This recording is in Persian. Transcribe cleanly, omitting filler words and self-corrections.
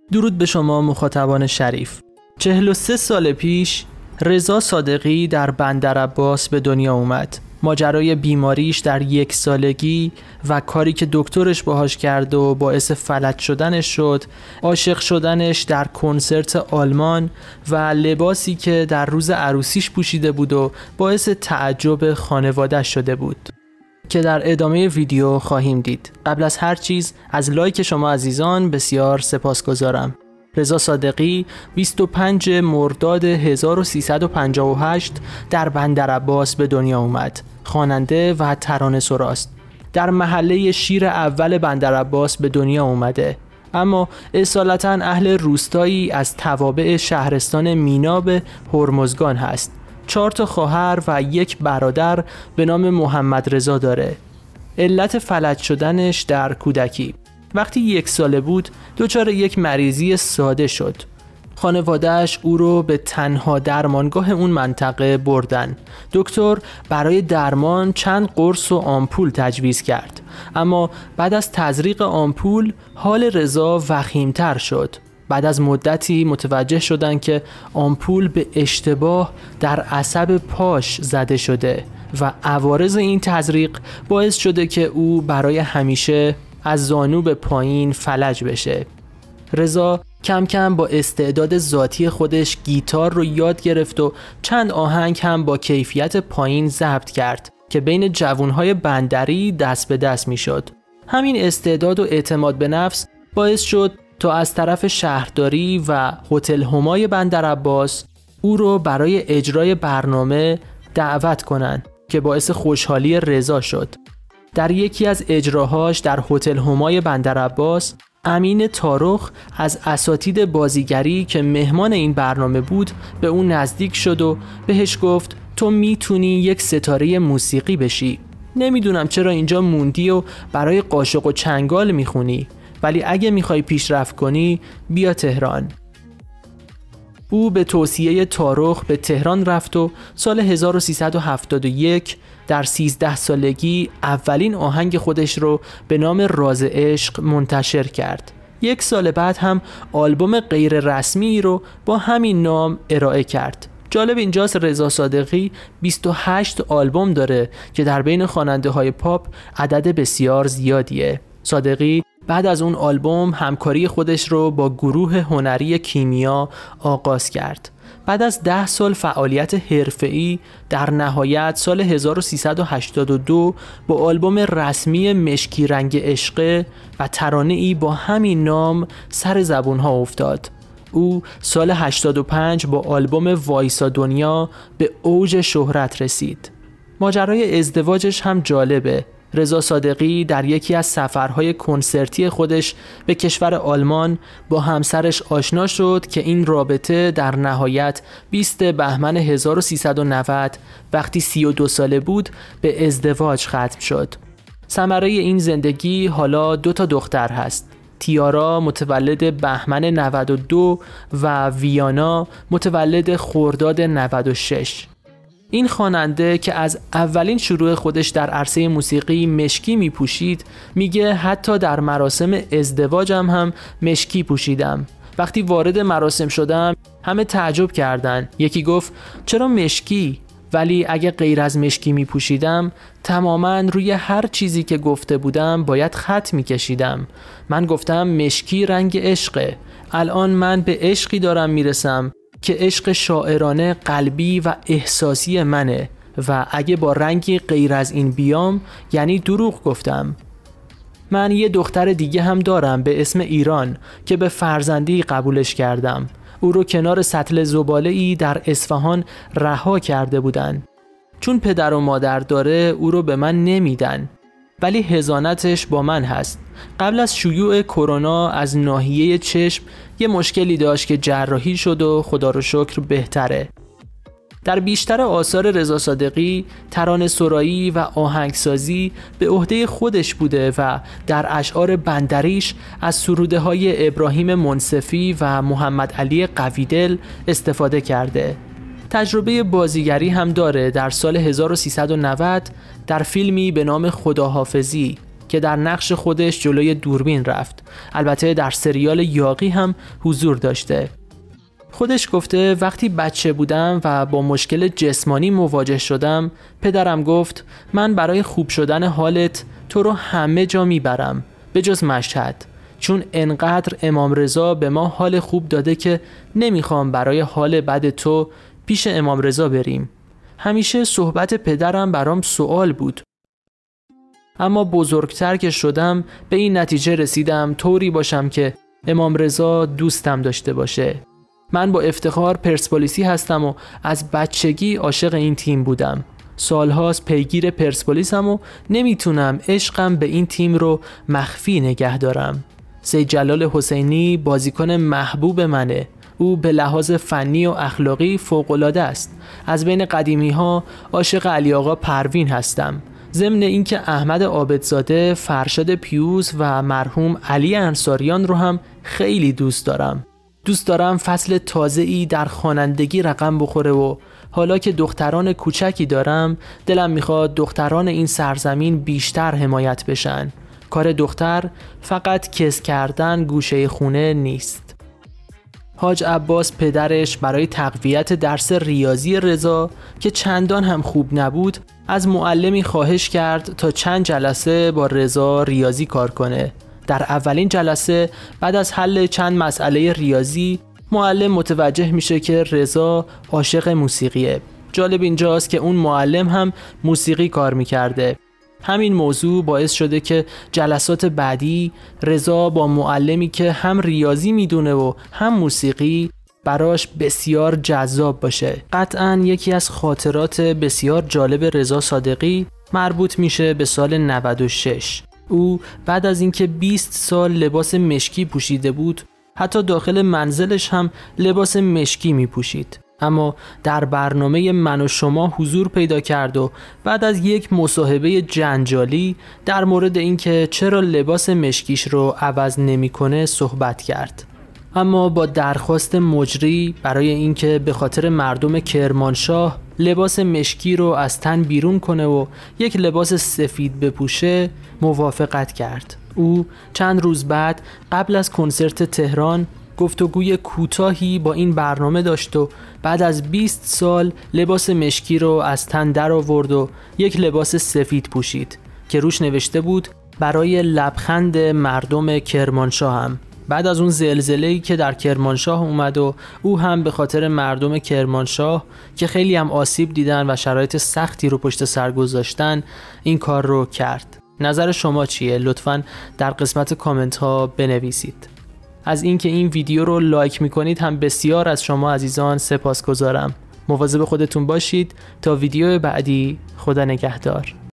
درود به شما مخاطبان شریف. 43 سال پیش رضا صادقی در بندرعباس به دنیا اومد. ماجرای بیماریش در 1 سالگی و کاری که دکترش باهاش کرد و باعث فلج شدنش شد، عاشق شدنش در کنسرت آلمان و لباسی که در روز عروسیش پوشیده بود و باعث تعجب خانواده شده بود که در ادامه ویدیو خواهیم دید. قبل از هر چیز از لایک شما عزیزان بسیار سپاسگزارم. رضا صادقی 25 مرداد 1358 در بندرعباس به دنیا اومد. خواننده و ترانه‌سراست. در محله شیر اول بندرعباس به دنیا اومده، اما اصالتاً اهل روستایی از توابع شهرستان میناب هرمزگان هست. 4 خواهر و 1 برادر به نام محمد رضا داره. علت فلج شدنش در کودکی، وقتی 1 ساله بود دچار یک مریضی ساده شد. خانواده‌اش او رو به تنها درمانگاه اون منطقه بردن. دکتر برای درمان چند قرص و آمپول تجویز کرد، اما بعد از تزریق آمپول حال رضا وخیم‌تر شد. بعد از مدتی متوجه شدن که آمپول به اشتباه در عصب پاش زده شده و عوارض این تزریق باعث شده که او برای همیشه از زانو به پایین فلج بشه. رضا کم کم با استعداد ذاتی خودش گیتار رو یاد گرفت و چند آهنگ هم با کیفیت پایین ضبط کرد که بین جوانهای بندری دست به دست می شد. همین استعداد و اعتماد به نفس باعث شد تا از طرف شهرداری و هتل همای بندرعباس او رو برای اجرای برنامه دعوت کنن که باعث خوشحالی رضا شد. در یکی از اجراهاش در هتل همای بندرعباس، امین تارخ از اساتید بازیگری که مهمان این برنامه بود به اون نزدیک شد و بهش گفت تو میتونی یک ستاره موسیقی بشی. نمیدونم چرا اینجا موندی و برای قاشق و چنگال میخونی، ولی اگه میخوای پیشرفت کنی بیا تهران. او به توصیه تارخ به تهران رفت و سال 1371 در 13 سالگی اولین آهنگ خودش رو به نام راز عشق منتشر کرد. 1 سال بعد هم آلبوم غیر رسمی رو با همین نام ارائه کرد. جالب اینجاست رضا صادقی 28 آلبوم داره که در بین خواننده های پاپ عدد بسیار زیادیه. صادقی بعد از اون آلبوم همکاری خودش رو با گروه هنری کیمیا آغاز کرد. بعد از 10 سال فعالیت حرفه‌ای در نهایت سال 1382 با آلبوم رسمی مشکی رنگ عشقه و ترانه‌ای با همین نام سر زبون‌ها افتاد. او سال 85 با آلبوم وایسا دنیا به اوج شهرت رسید. ماجرای ازدواجش هم جالبه. رضا صادقی در یکی از سفرهای کنسرتی خودش به کشور آلمان با همسرش آشنا شد که این رابطه در نهایت 20 بهمن 1390 وقتی 32 ساله بود به ازدواج ختم شد. ثمره این زندگی حالا 2 دختر هست. تیارا متولد بهمن 92 و ویانا متولد خرداد 96. این خواننده که از اولین شروع خودش در عرصه موسیقی مشکی می پوشید میگه حتی در مراسم ازدواجم هم مشکی پوشیدم. وقتی وارد مراسم شدم همه تعجب کردن. یکی گفت چرا مشکی؟ ولی اگه غیر از مشکی می پوشیدم تماما روی هر چیزی که گفته بودم باید خط می کشیدم. من گفتم مشکی رنگ عشقه. الان من به عشقی دارم میرسم که عشق شاعرانه قلبی و احساسی منه و اگه با رنگی غیر از این بیام یعنی دروغ گفتم. من یه دختر دیگه هم دارم به اسم ایران که به فرزندی قبولش کردم. او رو کنار سطل زباله‌ای در اصفهان رها کرده بودن. چون پدر و مادر داره او رو به من نمیدن، ولی حضانتش با من هست. قبل از شیوع کرونا از ناحیه چشم یه مشکلی داشت که جراحی شد و خدا رو شکر بهتره. در بیشتر آثار رضا صادقی ترانه‌سرایی و آهنگسازی به عهده خودش بوده و در اشعار بندریش از سروده‌های ابراهیم منصفی و محمد علی قویدل استفاده کرده. تجربه بازیگری هم داره. در سال 1390 در فیلمی به نام خداحافظی که در نقش خودش جلوی دوربین رفت. البته در سریال یاغی هم حضور داشته. خودش گفته وقتی بچه بودم و با مشکل جسمانی مواجه شدم، پدرم گفت من برای خوب شدن حالت تو رو همه جا میبرم به جز مشهد، چون انقدر امام رضا به ما حال خوب داده که نمیخوام برای حال بد تو پیش امام رضا بریم. همیشه صحبت پدرم برام سوال بود. اما بزرگتر که شدم به این نتیجه رسیدم طوری باشم که امام رضا دوستم داشته باشه. من با افتخار پرسپولیسی هستم و از بچگی عاشق این تیم بودم. سالهاست پیگیر پرسپولیسم و نمیتونم عشقم به این تیم رو مخفی نگه دارم. سید جلال حسینی بازیکن محبوب منه. او به لحاظ فنی و اخلاقی فوق‌العاده است. از بین قدیمی ها عاشق علی آقا پروین هستم. ضمن اینکه احمد عابدزاده، فرشاد پیوز و مرحوم علی انصاریان رو هم خیلی دوست دارم. دوست دارم فصل تازه‌ای در خوانندگی رقم بخوره و حالا که دختران کوچکی دارم دلم میخواد دختران این سرزمین بیشتر حمایت بشن. کار دختر فقط کس کردن گوشه خونه نیست. حاج عباس پدرش برای تقویت درس ریاضی رضا که چندان هم خوب نبود از معلمی خواهش کرد تا چند جلسه با رضا ریاضی کار کنه. در اولین جلسه بعد از حل چند مسئله ریاضی معلم متوجه میشه که رضا عاشق موسیقیه. جالب اینجاست که اون معلم هم موسیقی کار میکرده. همین موضوع باعث شده که جلسات بعدی رضا با معلمی که هم ریاضی میدونه و هم موسیقی براش بسیار جذاب باشه. قطعاً یکی از خاطرات بسیار جالب رضا صادقی مربوط میشه به سال 96. او بعد از اینکه 20 سال لباس مشکی پوشیده بود، حتی داخل منزلش هم لباس مشکی می پوشید. اما در برنامه من و شما حضور پیدا کرد و بعد از یک مصاحبه جنجالی در مورد اینکه چرا لباس مشکیش رو عوض نمی‌کنه صحبت کرد. اما با درخواست مجری برای اینکه به خاطر مردم کرمانشاه لباس مشکی رو از تن بیرون کنه و یک لباس سفید بپوشه موافقت کرد. او چند روز بعد قبل از کنسرت تهران گفتگوی کوتاهی با این برنامه داشت و بعد از 20 سال لباس مشکی رو از تن در آورد و یک لباس سفید پوشید که روش نوشته بود برای لبخند مردم کرمانشاه هم. بعد از اون زلزله‌ای که در کرمانشاه اومد و او هم به خاطر مردم کرمانشاه که خیلی هم آسیب دیدن و شرایط سختی رو پشت سر گذاشتن این کار رو کرد. نظر شما چیه؟ لطفاً در قسمت کامنت ها بنویسید. از اینکه این ویدیو رو لایک میکنید هم بسیار از شما عزیزان سپاسگزارم. مواظب خودتون باشید تا ویدیو بعدی. خدا نگهدار.